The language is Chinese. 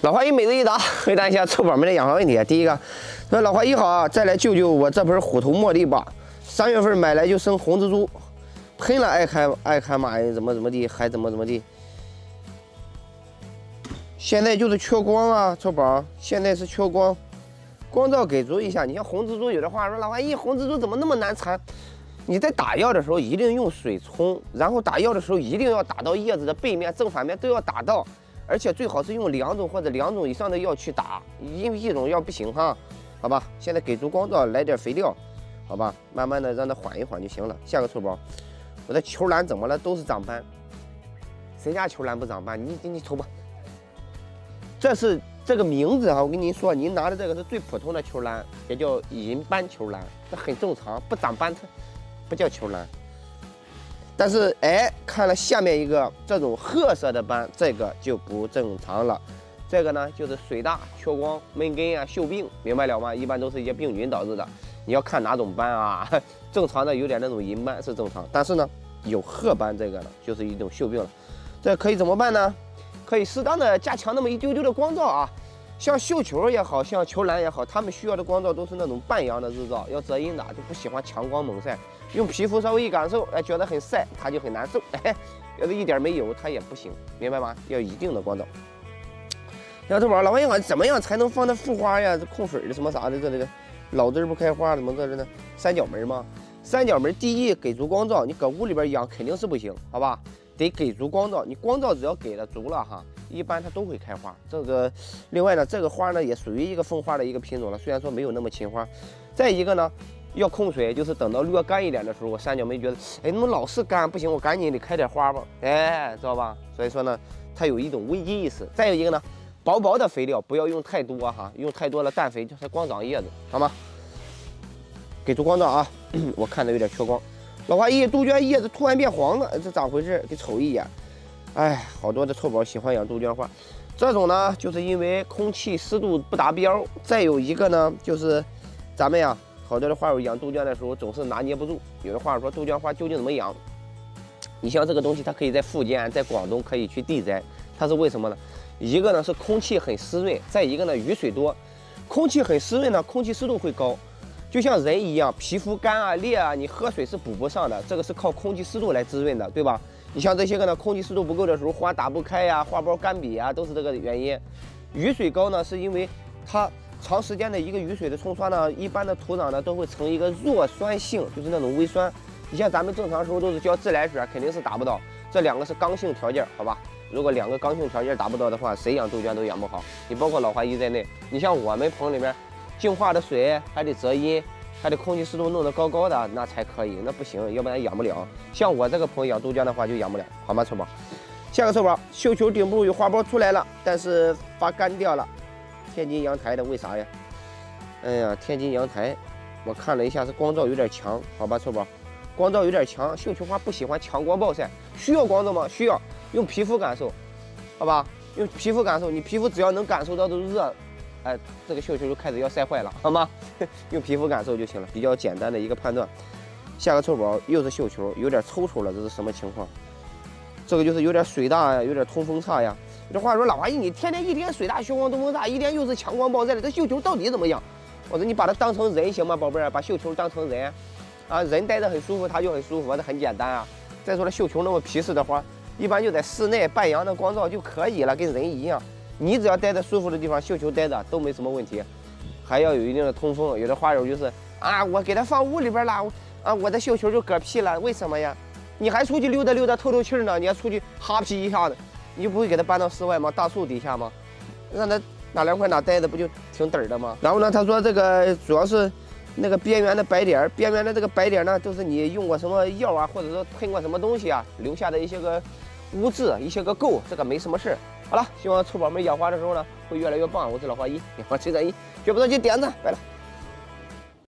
老花一每日一答，回答一下臭宝们的养花问题。第一个，说老花一好啊，再来救救我这盆虎头茉莉吧。3月份买来就生红蜘蛛，喷了爱开马怎么地，还怎么地。现在就是缺光啊，臭宝，现在是缺光，光照给足一下。你像红蜘蛛，有的话说老花一红蜘蛛怎么那么难缠？你在打药的时候一定用水冲，然后打药的时候一定要打到叶子的背面、正反面都要打到。 而且最好是用2种或者2种以上的药去打，因为1种药不行哈，好吧？现在给足光照，来点肥料，好吧？慢慢的让它缓一缓就行了。下个臭宝，我的球兰怎么了？都是长斑，谁家球兰不长斑？你瞅吧，这是这个名字哈，我跟您说，您拿的这个是最普通的球兰，也叫银斑球兰，这很正常，不长斑它不叫球兰。 但是，哎，看了下面一个这种褐色的斑，这个就不正常了。这个呢，就是水大、缺光、闷根啊、锈病，明白了吗？一般都是一些病菌导致的。你要看哪种斑啊，正常的有点那种银斑是正常，但是呢，有褐斑这个呢，就是一种锈病了。这可以怎么办呢？可以适当的加强那么一丢丢的光照啊。像绣球也好像球兰也好，它们需要的光照都是那种半阳的日照，要遮阴的，就不喜欢强光猛晒。 用皮肤稍微一感受，哎，觉得很晒，它就很难受。哎，要是一点没有，它也不行，明白吗？要一定的光照。像这玩意儿，老朋友怎么样才能放它复花呀？这控水的什么啥的，这个老枝不开花，怎么这呢？三角门吗？三角门第一给足光照，你搁屋里边养肯定是不行，好吧？得给足光照，你光照只要给了足了哈，一般它都会开花。这个，另外呢，这个花呢也属于一个风花的一个品种了，虽然说没有那么勤花。再一个呢。 要控水，就是等到略干一点的时候，我三角梅觉得，哎，怎么老是干？不行，我赶紧得开点花吧，哎，知道吧？所以说呢，它有一种危机意识。再有一个呢，薄薄的肥料不要用太多哈，用太多了氮肥它光长叶子，好吗？给足光照啊！我看着有点缺光。老花一杜鹃叶子突然变黄了，这咋回事？给瞅一眼。哎，好多的臭宝喜欢养杜鹃花，这种呢，就是因为空气湿度不达标。再有一个呢，就是咱们呀。 好多的花友养杜鹃的时候总是拿捏不住，有的花友说杜鹃花究竟怎么养？你像这个东西，它可以在福建、在广东可以去地栽，它是为什么呢？一个呢是空气很湿润，再一个呢雨水多。空气很湿润呢，空气湿度会高，就像人一样，皮肤干啊裂啊，你喝水是补不上的，这个是靠空气湿度来滋润的，对吧？你像这些个呢，空气湿度不够的时候，花打不开呀，花苞干瘪啊，都是这个原因。雨水高呢，是因为它。 长时间的一个雨水的冲刷呢，一般的土壤呢都会呈一个弱酸性，就是那种微酸。你像咱们正常时候都是浇自来水，肯定是达不到。这2个是刚性条件，好吧？如果2个刚性条件达不到的话，谁养杜鹃都养不好。你包括老花一在内，你像我们棚里面净化的水还得遮阴，还得空气湿度弄得高高的，那才可以。那不行，要不然养不了。像我这个棚养杜鹃的话就养不了，好吗，臭宝？下个臭宝，绣球顶部有花苞出来了，但是发干掉了。 天津阳台的为啥呀？哎呀，天津阳台，我看了一下是光照有点强，好吧，臭宝，光照有点强，绣球花不喜欢强光暴晒，需要光照吗？需要，用皮肤感受，好吧，用皮肤感受，你皮肤只要能感受到的热，哎，这个绣球就开始要晒坏了，好吗？用皮肤感受就行了，比较简单的一个判断。下个臭宝又是绣球，有点抽抽了，这是什么情况？这个就是有点水大呀，有点通风差呀。 这话说，老花一你天天一天水大、血光、东风大，一天又是强光暴晒的，这绣球到底怎么样？我说你把它当成人行吗，宝贝儿？把绣球当成人，啊，人待着很舒服，它就很舒服，这很简单啊。再说了，绣球那么皮实的花，一般就在室内半阳的光照就可以了，跟人一样。你只要待在舒服的地方，绣球待着都没什么问题。还要有一定的通风。有的花友就是啊，我给它放屋里边了，啊，我的绣球就嗝屁了，为什么呀？你还出去溜达溜达透透气呢，你还出去哈皮一下子。 你就不会给它搬到室外吗？大树底下吗？让它哪凉快哪待着，不就挺嘚儿的吗？然后呢，他说这个主要是那个边缘的白点，边缘的这个白点呢，就是你用过什么药啊，或者说喷过什么东西啊，留下的一些个污渍、一些个垢，这个没什么事儿。好了，希望臭宝们养花的时候呢，会越来越棒。我是老花一，养花最专一，学不到就点赞，拜了。